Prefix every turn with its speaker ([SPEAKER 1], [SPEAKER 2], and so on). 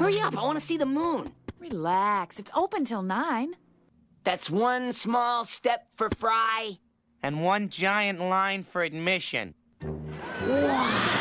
[SPEAKER 1] Hurry up, I want to see the moon.
[SPEAKER 2] Relax, it's open till 9.
[SPEAKER 1] That's one small step for Fry.
[SPEAKER 3] And one giant line for admission.
[SPEAKER 1] Wow.